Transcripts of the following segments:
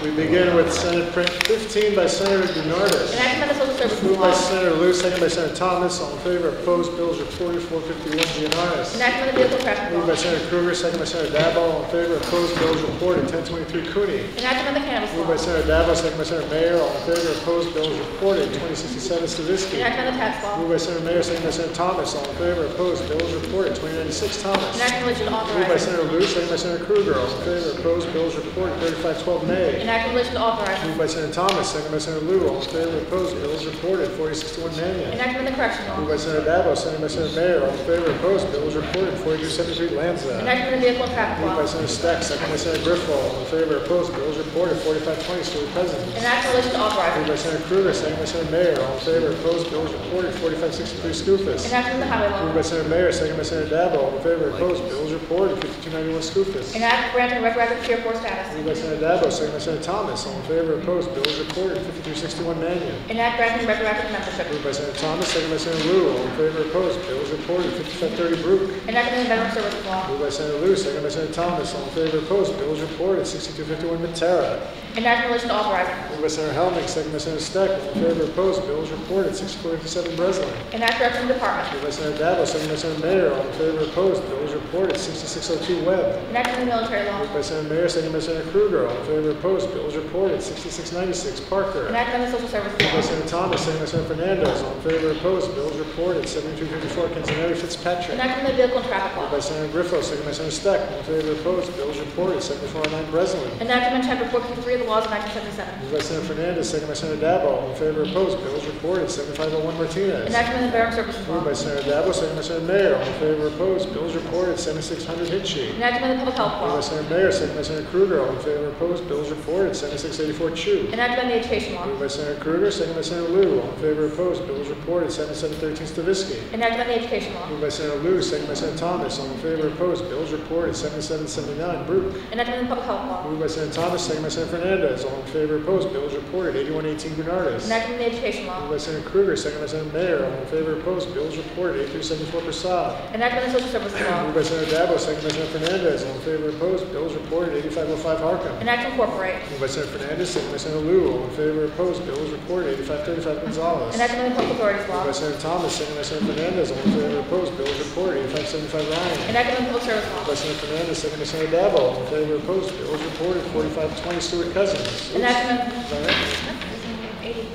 We begin with Senate Print 15 by Senator Bernardus. Enacted by the Social Services Moved by Law. Senator Lou, second by Senator Thomas. All in favor, opposed, bills reported 451 Gianaris. Enacted by the Vehicle Traffic Moved Law. by Senator Kruger, second by Senator Dabo. All in favor, opposed, bills reported 1023 Cooney. Enacted by the Cannabis Moved Law. by Senator Dabo, second by Senator Mayor. All in favor, opposed, bills reported 2067 Stavisky. Enacted by the Tax Law. Moved by Senator Mayor, second by Senator Thomas. All in favor, opposed, bills reported 2096 Thomas. Enacted by legislation Moved by authorizing. Senator Lou, second by Senator Kruger. All in favor, opposed, bills reported 3512 May. Enacted by legislation authorizing. Moved by Senator Thomas, second by Senator Lou. All in favor, opposed, bills reported 4061 Mannion. Enacted by the Correction Moved Law. by Senator Dabo, second by Senator Mayor. All in favor, opposed, bills reported 4273 Lanza. Enacted by the Vehicle and Traffic Moved by Law. Senator Steck, second by Senator Griffo. All in favor, opposed, bills reported 4520 Stuart Cousins. Enacted by legislation authorizing. Moved by Senator Kruger, second by Senator Mayor. All in favor, opposed, bills reported 4563 Scoofus. Enacted by the Highway Moved Law. by Senator Mayor, second by Senator Dabo. All in favor, opposed, bills reported 5291 Scoofus. Enacted granting retroactive Tier 4 status. Moved by Senator Dabo, second by Senator Thomas. All in favor, opposed, bills reported 5361 Mannion. Enacted granting retroactive membership. Moved by Senator Thomas, second by Senator Lou. All in favor, opposed, bills reported 5530 Brook. Enacted by the Veteran Services Law. Moved by Senator Lou, second by Senator Thomas. All in favor, opposed, bills reported 6251 Matera. Enacted by legislation authorizing. Moved by Senator Helming, second by Senator Steck. All in favor, opposed, bills reported 6457 Breslin. Enacted direction of department. Moved by Senator Dabo, second by Senator Mayor. All in favor, opposed, bills reported 6602 Webb. Enacted by the Military Law. Moved by Senator Mayor, second by Senator Kruger. All in favor, opposed, bills reported 6696 Parker. Enacted by the Social Services Moved by Law. Senator Thomas, second by Senator Fernandez. All in favor, opposed, bills reported 7254 Cincinnati Fitzpatrick. Enacted by the Vehicle and Traffic Moved Law. by Senator Griffo, second by Senator Steck. All in favor, opposed, bills reported 7409 Breslin. Enactment Chapter 453 of the laws of 1977. Moved by Senator Fernandez, second by Senator Dabo. All in favor, opposed, bills reported 7501 Martinez. Enactment of the Veteran Services Law. Moved by Senator Dabo, second by Senator Mayor. All in favor, opposed, bills reported 7600 Hitchie. Enactment of the Public Health Moved by Law. Senator Mayor, second by Senator Kruger. All in favor, opposed, bills reported 7684 Chu. Enacted by the Education Law. Moved by Senator Kruger, second by Senator Lou. All in favor, opposed, bills reported 7713 Stavisky. Enacted by the Education Law. Moved by Senator Lou, second by Senator Thomas. All in favor, opposed, bills reported 7779 Brook. Enacted by the Public Health Law. Moved by Senator Thomas, second by Senator Fernandez. All in favor, opposed, bills reported 8118 Bernardus. Enacted by the Education Law. Moved by Senator Kruger, second by Senator Mayor. All in favor, opposed, bills reported 8374 Prasad. Enacted by the Social Services Law. Moved by Senator Dabo, second by Senator Fernandez. All in favor, opposed, bills reported 8505 Harcum. Enacted to incorporate. Moved by Senator Fernandez, second by Senator Lou. All in favor, opposed, bills reported 8535 Gonzalez. Enacted by the Public Authorities Law. Moved by Senator Thomas, second by Senator Fernandez. All in favor, opposed, bills reported 8575 Ryan. Enacted by the Public Service Law. Moved by Senator Fernandez, second by Senator Dabo. All in favor, opposed, bills reported 4520 Stuart Cousins. Oops. Enactment. Is that right? 86.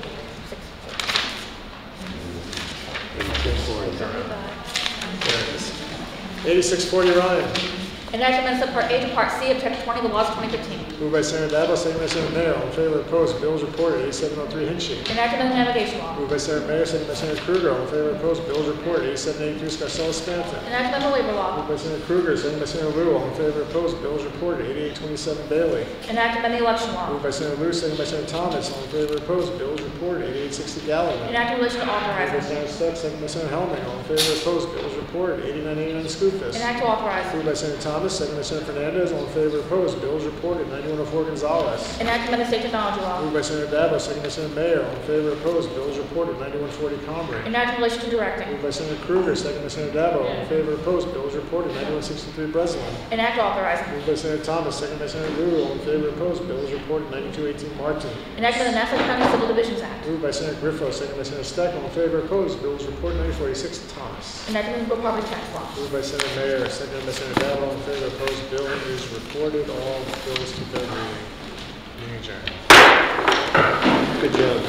8640 Ryan. Enacted by Subpart A to Part C of Chapter 20 of the laws of 2015. Moved by Senator Dabo, second by Senator Mayor. All in favor, opposed, bills reported 8703 Hinchey. Enacted by the Navigation Law. Moved by Senator Mayor, second by Senator Kruger. All in favor, opposed, bills reported 8783 Scarcella Stanton. Enacted by the Labor Law. Moved by Senator Kruger, second by Senator Lou. All in favor, opposed, bills reported 8827 Bailey. Enacted by the Election Law. Moved by Senator Lou, second by Senator Thomas. All in favor, opposed, bills reported 8860 Gallagher. Enacted in relation to Moved by authorizing. Senator Steck, second by Senator Helming. All in favor, opposed, bills reported 8989 Scoofus. Enacted to authorize. Moved by Senator Thomas, second by Senator Fernandez. All in favor, opposed, bills reported 9104 Gonzalez. Enacted by the State Technology Law. Moved by Senator Dabo, second by Senator Mayor. All in favor, opposed, bills reported 9140 Comrie. Enacted in relation to directing. Moved by Senator Kruger, second by Senator Dabo. All in favor, opposed, bills reported 9163 Breslin. Enacted authorizing. Moved by Senator Thomas, second by Senator Lou. All in favor, opposed, bills reported 9218 Martin. Enacted by the Nassau County Civil Divisions Act. Moved by Senator Griffo, second by Senator Steck. All in favor, opposed, bills reported 9486 Thomas. Enacted by the Property Tax Law. Moved by Senator Mayor, second by Senator Dabo. All in favor, opposed, bill is reported. All bills to third reading. Meeting adjourned. Good job.